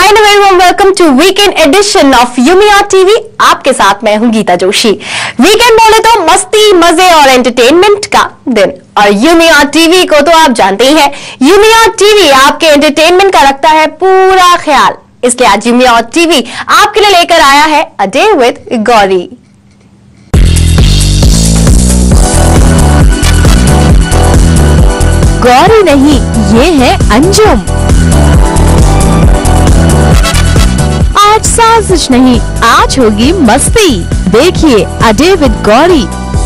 And very warm welcome to weekend edition of यूमिया TV. आपके साथ मैं हूं गीता जोशी। वीकेंड बोले तो मस्ती, मजे और एंटरटेनमेंट का दिन, और यूमिया टीवी को तो आप जानते ही हैं। यूमिया टीवी आपके एंटरटेनमेंट का रखता है पूरा ख्याल, इसलिए आज यूमिया टीवी आपके लिए लेकर आया है a day with Gauri. Gauri नहीं, ये है अंजुम। आज साजिश नहीं, आज होगी मस्ती। देखिए अ डे विद गौरी।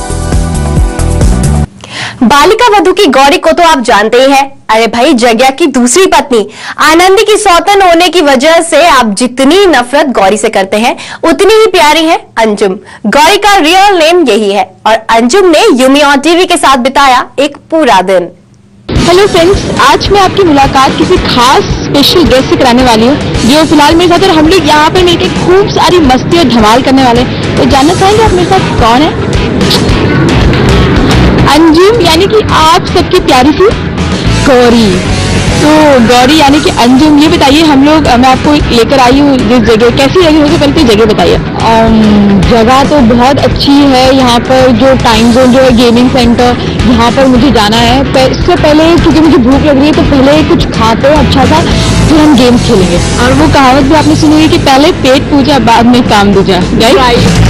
बालिका वधू की गौरी को तो आप जानते ही हैं। अरे भाई, जग्या की दूसरी पत्नी आनंदी की सौतन होने की वजह से आप जितनी नफरत गौरी से करते हैं उतनी ही प्यारी है अंजुम। गौरी का रियल नेम यही है और अंजुम ने यूमिया टीवी के साथ बिताया एक पूरा दिन। हेलो फ्रेंड्स, आज मैं आपकी मुलाकात किसी खास स्पेशल गेस्ट से कराने वाली हूँ जो फिलहाल मेरे साथ, और हम लोग यहाँ पे मिलकर खूब सारी मस्ती और धमाल करने वाले हैं। तो जानना चाहेंगे आप मेरे साथ कौन है? अंजुम यानी कि आप सबकी प्यारी सी गौरी। तो गौरी यानी कि अंजुम, ये बताइए हम लोग, मैं आपको लेकर आई हूँ जिस जगह, कैसी जगह होगी पहले तो जगह बताइए। जगह तो बहुत अच्छी है। यहाँ पर जो टाइम जोन जो है गेमिंग सेंटर, यहाँ पर मुझे जाना है। इससे पहले क्योंकि मुझे भूख लग रही है तो पहले कुछ खाते हैं अच्छा सा, फिर हम गेम खेलेंगे। और वो कहावत भी आपने सुनी है कि पहले पेट पूजा बाद में काम दूजा, राइट?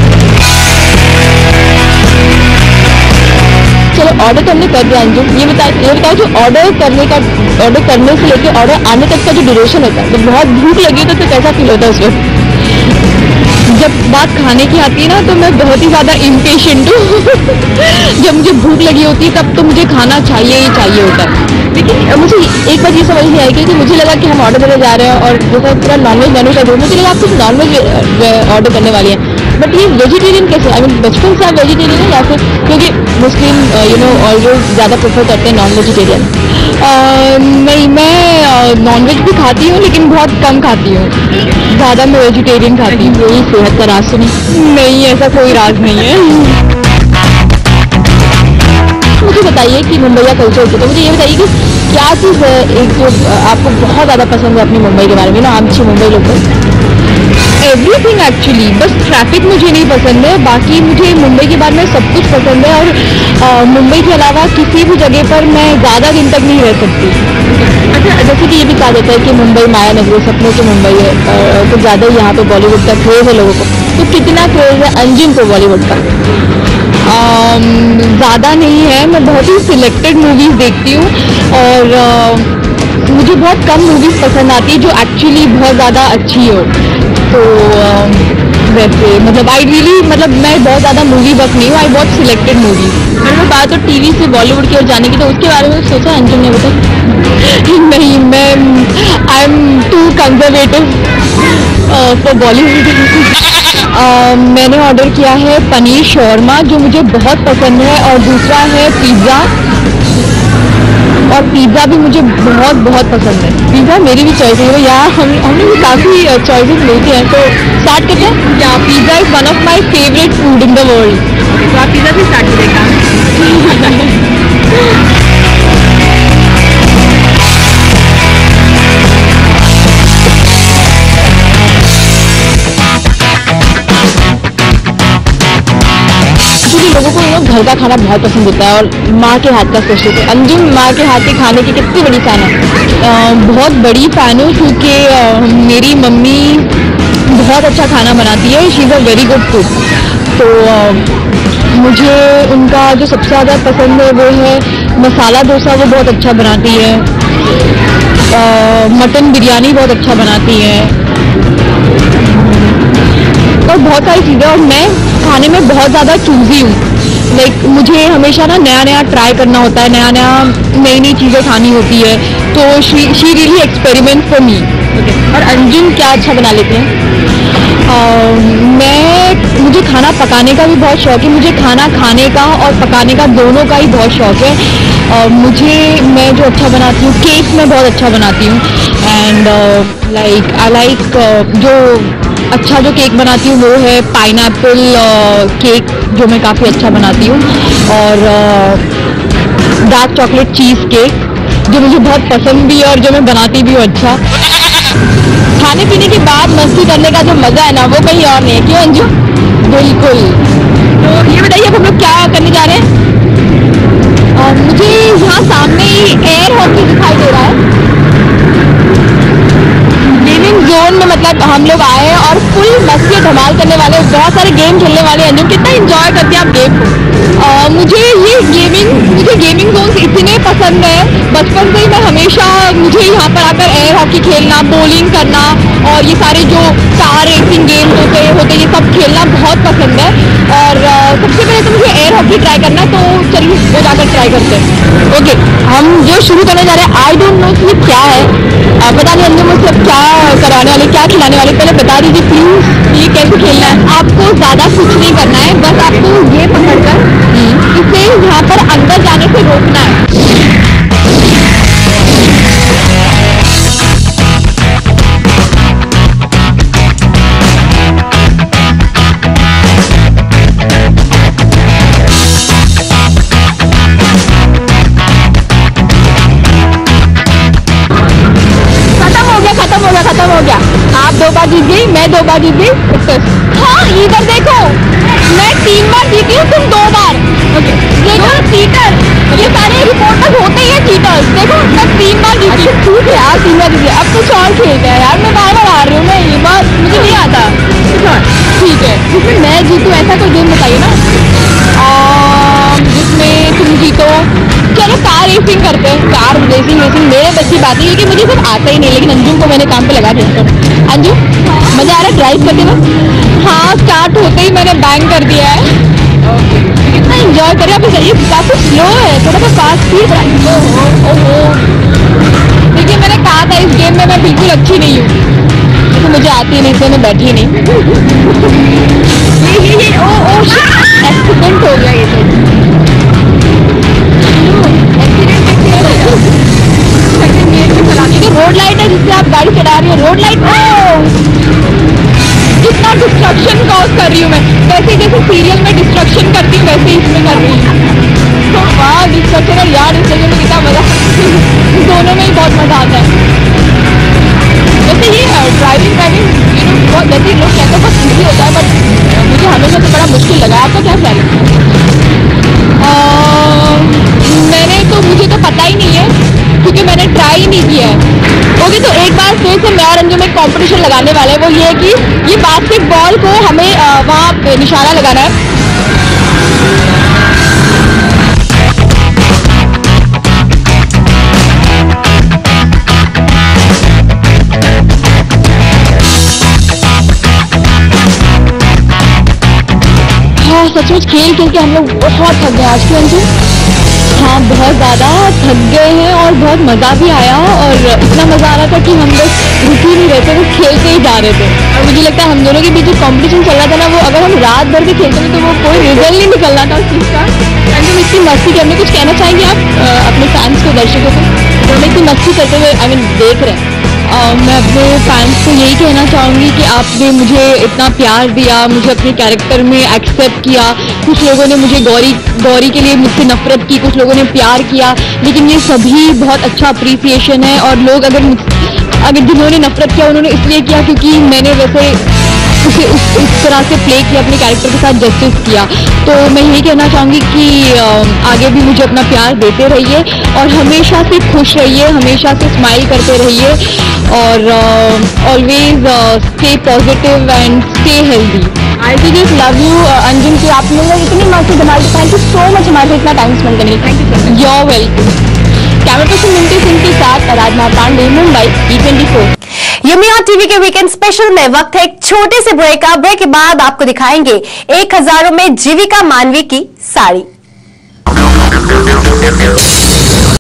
चलो, ऑर्डर तो हमने कर दिया अंजुम। ये बताओ जो ऑर्डर करने से लेकर ऑर्डर आने तक का जो ड्यूरेशन होता है, जब बहुत भूख लगी तो कैसा फील होता है उस वक्त? जब बात खाने की आती है ना, तो मैं बहुत ही ज्यादा इम्पेशेंट हूँ। जब मुझे भूख लगी होती है तब तो मुझे खाना चाहिए ही चाहिए होता है। लेकिन मुझे एक बात ये समझ नहीं आई कि मुझे लगा कि हम ऑर्डर करने जा रहे हैं और जैसा पूरा नॉनवेज मेन्यू का जो, मुझे लगा आप कुछ नॉनवेज ऑर्डर करने वाली है। बट ये वेजिटेरियन कैसे? आई मीन बचपन से आप वेजिटेरियन है या फिर क्योंकि मुस्लिम ऑलवेज ज़्यादा प्रेफर करते हैं नॉन वेजिटेरियन? नहीं, मैं नॉनवेज भी खाती हूँ लेकिन बहुत कम खाती हूँ। ज़्यादा मैं वेजिटेरियन खाती हूँ। यही सेहत का राज सुनी? नहीं, ऐसा कोई राज नहीं है। मुझे बताइए कि मुंबई का कल्चर होता है, तो मुझे ये बताइए कि क्या चीज़ है एक जो आपको बहुत ज़्यादा पसंद है अपनी मुंबई के बारे में ना? आमची मुंबई लोग एवरीथिंग एक्चुअली, बस ट्रैफिक मुझे नहीं पसंद है, बाकी मुझे मुंबई के बारे में सब कुछ पसंद है। और मुंबई के अलावा किसी भी जगह पर मैं ज़्यादा दिन तक नहीं रह सकती। अच्छा, जैसे कि ये भी कहा जाता है कि मुंबई माया नगरी, सपनों की मुंबई है, तो ज़्यादा ही यहाँ पे बॉलीवुड का क्रेज़ है लोगों को। तो कितना क्रेज़ है अंजुम को बॉलीवुड का? ज़्यादा नहीं है। मैं बहुत ही सिलेक्टेड मूवीज़ देखती हूँ और मुझे बहुत कम मूवीज़ पसंद आती है जो एक्चुअली बहुत ज़्यादा अच्छी हो। तो वैसे मैं बहुत ज़्यादा मूवी बस नहीं हूँ। आई बहुत सिलेक्टेड मूवी। अगर मैं बात तो टीवी से बॉलीवुड की ओर जाने की, तो उसके बारे में सोचा अंजुम ने? बताया नहीं, मैं I am too conservative for Bollywood. मैंने ऑर्डर किया है पनीर शौरमा जो मुझे बहुत पसंद है, और दूसरा है पिज़्ज़ा, और पिज़्ज़ा भी मुझे बहुत बहुत पसंद है। पिज़्ज़ा मेरी भी चॉइस है यार, हमने भी काफ़ी चॉइसेस मिलती हैं। तो स्टार्ट करते हैं। या pizza is one of my favourite food in the world. तो आप पिज़्ज़ा से स्टार्ट करेगा। लोगों को घर का खाना बहुत पसंद होता है और माँ के हाथ का स्पेशल। अंजुम माँ के हाथ के खाने की कितनी बड़ी फ़ैन है? बहुत बड़ी फ़ैन हूँ क्योंकि मेरी मम्मी बहुत अच्छा खाना बनाती है। She is a very good cook. तो मुझे उनका जो सबसे ज़्यादा पसंद है वो है मसाला डोसा, वो बहुत अच्छा बनाती है। मटन बिरयानी बहुत अच्छा बनाती है और बहुत सारी चीज़ें। और मैं खाने में बहुत ज़्यादा चूज़ी हूँ। मुझे हमेशा ना नया नया ट्राई करना होता है, नई नई चीज़ें खानी होती है। तो she really experiment for me. और अंजुम क्या अच्छा बना लेते हैं? मुझे खाना पकाने का भी बहुत शौक है। मुझे खाना खाने का और पकाने का दोनों का ही बहुत शौक है। मैं जो अच्छा बनाती हूँ, केक मैं बहुत अच्छा बनाती हूँ। एंड आई लाइक जो अच्छा जो केक बनाती हूँ वो है पाइनएप्पल केक, जो मैं काफ़ी अच्छा बनाती हूँ। और डार्क चॉकलेट चीज़ केक जो मुझे बहुत पसंद भी है और जो मैं बनाती भी हूँ अच्छा। खाने पीने के बाद मस्ती करने का जो मजा है ना, वो कहीं और नहीं है। क्यों अंजू? बिल्कुल। तो ये बताइए अब हम लोग क्या करने जा रहे हैं? मुझे यहाँ सामने ही एयर हॉकी दिखाई दे रहा है। गेमिंग जोन में मतलब हम लोग आए हैं और फुल मस्ती धमाल करने वाले, बहुत सारे गेम खेलने वाले हैं। अंजुम, कितना एंजॉय करते हैं आप गेम को? मुझे गेमिंग जोन इतने पसंद है, बचपन से ही मैं हमेशा, मुझे यहाँ पर आकर एयर हॉकी खेलना, बॉलिंग करना और ये सारे जो कार रेसिंग गेम्स होते ये सब खेलना बहुत पसंद है। और सबसे पहले तो मुझे एयर हॉकी ट्राई करना, तो चलिए वो जाकर ट्राई करते हैं। ओके, हम जो शुरू करने जा रहे हैं, आई डोंट नो कि क्या है, पता नहीं अंजुम मुझसे क्या कराने वाले, क्या खिलाने वाले, पहले बता दीजिए प्लीज ये कैसे खेलना है। आपको ज्यादा कुछ नहीं करना है, बस आपको ये पकड़कर इसे यहाँ पर अंदर जाने से रोकना है। खत्म हो गया। आप 2 बार जीत गई, मैं 2 बार जीत गई। हाँ, इधर देखो, मैं 3 बार जीती हूँ, तुम 2 बार। ओके, देखो चीटर, ये सारे रिपोर्टर्स होते ही हैं चीटर्स। देखो मैं 3 बार जीती हूँ। ठीक है यार, 3 बार जीती। अब कुछ और खेलते हैं यार, मैं बार बार आ रही हूँ, मैं ये बात मुझे नहीं आता। ठीक है, जिसमें मैं जीतूँ ऐसा कोई गेम बताइए ना, जिसमें तुम जीतो। चलो कार रेसिंग करते हैं। कार रेसिंग मेरे बस की बात है, क्योंकि मुझे सब आता ही नहीं, लेकिन अंजुम को मैंने काम पे लगा दिया। अंजुम, मजा आ रहा है ड्राइव करते वक्त? हाँ, स्टार्ट होते ही मैंने बैंग कर दिया है। कितना एंजॉय कर रहे हैं। ये काफी स्लो है, थोड़ा सा फास्ट स्पीड। देखिए मैंने कहा था इस गेम में मैं बिल्कुल अच्छी नहीं हूँ, तो मुझे आती नहीं, तो मैं बैठी नहीं। ये एक्सीडेंट हो गया। ये तो रोड लाइट है जिससे आप गाड़ी चला रही हो। रोड लाइट कितना डिस्ट्रक्शन कॉज कर रही हूँ मैं। वैसे जैसे सीरियल में डिस्ट्रक्शन करती हूँ, वैसे इसमें कर रही हूँ। तो वाह, डिस्ट्रक्शन और यार इस जगह में कितना मजा, दोनों में ही बहुत मजा आता है। वैसे ये ड्राइविंग बहुत जैसे लोग कहते हैं बहुत ईजी होता है, बट मुझे हमेशा से बड़ा मुश्किल लगा। आपका क्या ख्याल है? मुझे तो पता ही नहीं है, क्योंकि मैंने ट्राई ही नहीं किया है। ओके, तो एक बार फिर से मैं और अंजुम एक कंपटीशन लगाने वाले हैं। वो ये है कि ये बास्केटबॉल को हमें वहाँ पे निशाना लगाना है। हाँ, सचमुच खेल खेल के हम लोग बहुत थक गए आज के अंजुम। हाँ, बहुत ज़्यादा थक गए हैं और बहुत मज़ा भी आया, और इतना मज़ा आ रहा था कि हम बस रुक ही नहीं रहे थे, वो खेलते ही जा रहे थे। और मुझे लगता है हम दोनों के बीच जो कॉम्पिटिशन चल रहा था ना, वो अगर हम रात भर भी खेलते थे तो वो कोई रिजल्ट नहीं निकलना था उस चीज़ का। अंजुम, इतनी मस्ती करने, कुछ कहना चाहेंगे आप अपने फैंस को, दर्शकों को, जो हमें इतनी मस्ती करते हुए देख रहे हैं? मैं अपने फैंस को यही कहना चाहूँगी कि आपने मुझे इतना प्यार दिया, मुझे अपने कैरेक्टर में एक्सेप्ट किया। कुछ लोगों ने मुझे गौरी के लिए मुझसे नफरत की, कुछ लोगों ने प्यार किया, लेकिन ये सभी बहुत अच्छा अप्रिसिएशन है। और लोग अगर जिन्होंने नफरत किया, उन्होंने इसलिए किया क्योंकि मैंने वैसे उसे उस तरह से प्ले किया, अपने कैरेक्टर के साथ जस्टिस किया। तो मैं यही कहना चाहूँगी कि आगे भी मुझे अपना प्यार देते रहिए और हमेशा से खुश रहिए, हमेशा से स्माइल करते रहिए, और always stay positive and stay healthy. I just love you Anjum, कि आप लोग इतनी मस्त धमाल। थैंक यू सो मच हमारे इतना टाइम स्पेंड करने के लिए। Thank you so much. You are welcome. Camera person Minty Singh के साथ आराधना पांडे, मुंबई, E24। यमिया टीवी के वीकेंड स्पेशल में वक्त है एक छोटे से ब्रेक का। ब्रेक के बाद आपको दिखाएंगे 1000 में जीविका मानवी की साड़ी।